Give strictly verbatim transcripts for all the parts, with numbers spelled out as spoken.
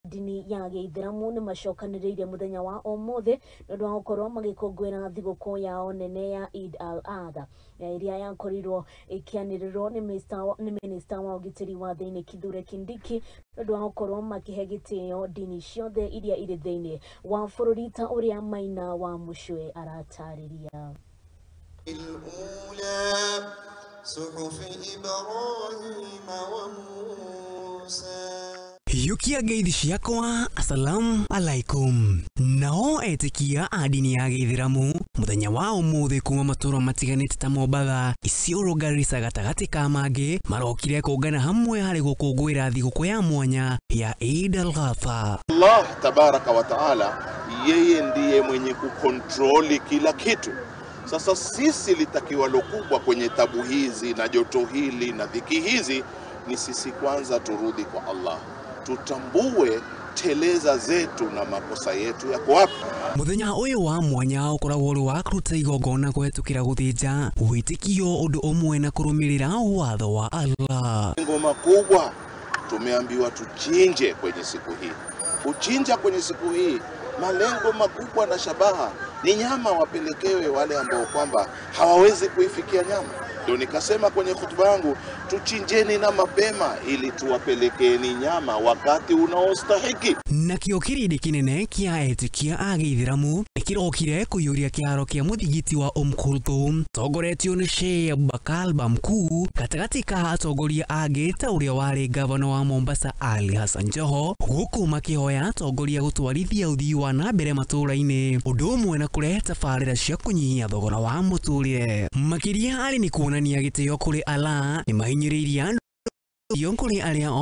dini ya Gĩithĩramu nĩ macokanĩrĩire mũthenya wa ũmũthĩ nĩũndũ wa gũkorwo magĩkũngũĩra thigũkũ yao nene ya Eid al-Adha ĩrĩa yakorirwo ĩkĩanĩrĩrwo nĩ Minista wa ũgitĩri wa thĩinĩ Kithure Kindiki nĩũndũ wa gũkorwo makĩhe gĩtĩo dini ciothe iria irĩ thĩinĩ wa bũrũri ta ũrĩa Maina wa Mucwe aratarĩria. Yukia geithi ciakwa, assalamu alaikum. Nao etikia a dini ya Gĩithĩramu muthenya wa ũmũthĩ kuma matũra matiganĩte ta Mombatha, Isiolo, Garissa gatagati ka mangĩ marokire kũngana hamwe harĩ gũkũngũĩra thigũkũ ya mwanya ya Eid al-Adha. Allah tabaraka wa taala yeye ndiye mwenye kukontroli kila kitu. Sasa sisi litakiwa lokubwa kwenye tabu hizi na joto hili na dhiki hizi ni sisi kwanza turudi kwa Allah. Tutambue teleza zetu na makosa yetu yako wapi. Muthenya uyu wa mwanya ukoragwo uri wa kuruta igongona kwetukira guthinja witikio undu umwe na kurumirira watho wa Allah. Ngoma kubwa tumeambiwa tuchinje kwenye siku hii. Kuchinja kwenye siku hii malengo makubwa na shabaha ni nyama wapelekewe wale ambao kwamba hawawezi kuifikia nyama. Ndio nikasema kwenye hutuba yangu tuchinjeni na mapema ili tuwapelekeni nyama wakati unaostahiki. Na kĩo kĩrĩndĩ kĩnene kĩa etikia a Gĩithĩramu kĩrokire kũiyũria kĩharo kĩa mũthigiti wa Umm Kulthum tongoretio nĩ Sheikh Abubakar Bamkuu gatagati ka atongoria angĩ ta ũrĩa warĩ gavana wa Mombasa Ali Hassan Joho gũkũ makĩhoya atongoria gũtwarithia ũthii wa na mbere matũũra-inĩ ũndũ ũmwe na kũrehe tabarĩra cia kũnyihia thogora wa mũtũrĩre. Makĩria arĩ nĩ kuonania gĩtĩo kũrĩ Allah nĩ mahinyĩrĩirie andũ kũrĩ arĩa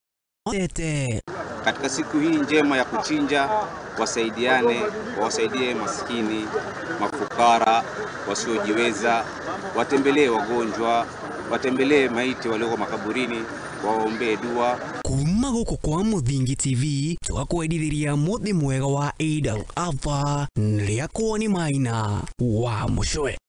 otete. Katika siku hii njema ya kuchinja, wasaidiane, wasaidie maskini, mafukara, wasiojiweza, watembelee wagonjwa, watembelee maiti walioko makaburini, waombee dua. Kuma gũkũ kwa Muthingi T V tũgakwendithĩria mũthĩ mwega wa Eid al-Adha rĩakwo nĩ Maina wa Mucwe.